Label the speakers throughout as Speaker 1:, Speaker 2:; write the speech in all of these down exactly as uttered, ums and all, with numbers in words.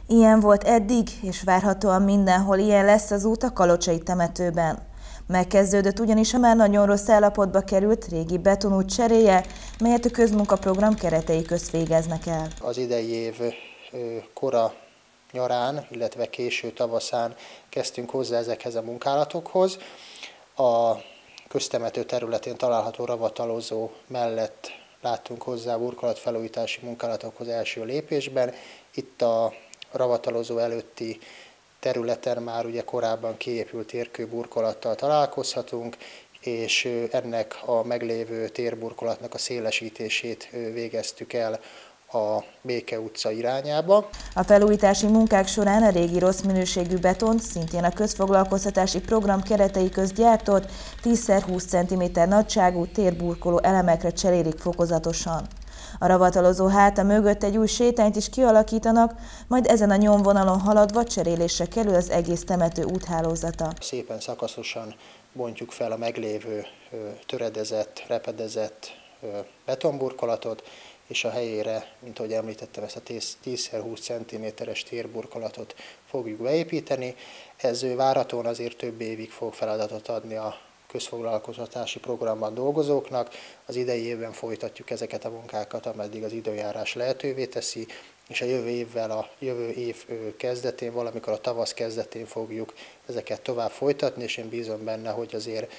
Speaker 1: Ilyen volt eddig, és várhatóan mindenhol ilyen lesz az út a kalocsai temetőben. Megkezdődött ugyanis a már nagyon rossz állapotba került régi betonút cseréje, melyet a közmunkaprogram keretei közt végeznek el.
Speaker 2: Az idei év kora nyarán, illetve késő tavaszán kezdtünk hozzá ezekhez a munkálatokhoz. A köztemető területén található ravatalozó mellett láttunk hozzá burkolatfelújítási munkálatokhoz első lépésben. Itt a ravatalozó előtti területen már ugye korábban kiépült térkőburkolattal találkozhatunk, és ennek a meglévő térburkolatnak a szélesítését végeztük el a Béke utca irányába.
Speaker 1: A felújítási munkák során a régi rossz minőségű betont szintén a közfoglalkoztatási program keretei közt gyártott tíz szer húsz centiméter nagyságú térburkoló elemekre cserélik fokozatosan. A ravatalozó háta mögött egy új sétányt is kialakítanak, majd ezen a nyomvonalon haladva cserélésre kerül az egész temető úthálózata.
Speaker 2: Szépen szakaszosan bontjuk fel a meglévő töredezett, repedezett betonburkolatot, és a helyére, mint ahogy említettem, ezt a tíz szer húsz centiméteres térburkolatot fogjuk beépíteni. Ez várhatóan azért több évig fog feladatot adni a közfoglalkoztatási programban dolgozóknak. Az idei évben folytatjuk ezeket a munkákat, ameddig az időjárás lehetővé teszi, és a jövő évvel, a jövő év kezdetén, valamikor a tavasz kezdetén fogjuk ezeket tovább folytatni, és én bízom benne, hogy azért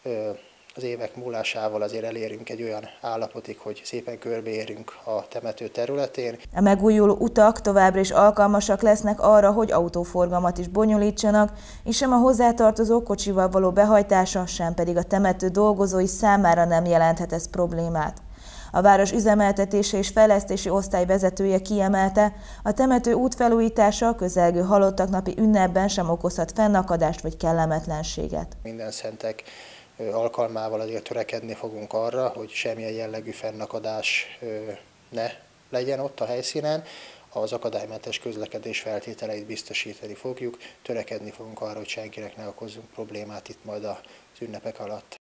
Speaker 2: az évek múlásával azért elérünk egy olyan állapotig, hogy szépen körbeérünk a temető területén.
Speaker 1: A megújuló utak továbbra is alkalmasak lesznek arra, hogy autóforgalmat is bonyolítsanak, és sem a hozzátartozó kocsival való behajtása, sem pedig a temető dolgozói számára nem jelenthet ez problémát. A város üzemeltetése és fejlesztési osztály vezetője kiemelte, a temető útfelújítása a közelgő halottak napi ünnepben sem okozhat fennakadást vagy kellemetlenséget.
Speaker 2: Minden szentek alkalmával azért törekedni fogunk arra, hogy semmilyen jellegű fennakadás ne legyen ott a helyszínen. Az akadálymentes közlekedés feltételeit biztosítani fogjuk, törekedni fogunk arra, hogy senkinek ne okozzunk problémát itt majd az ünnepek alatt.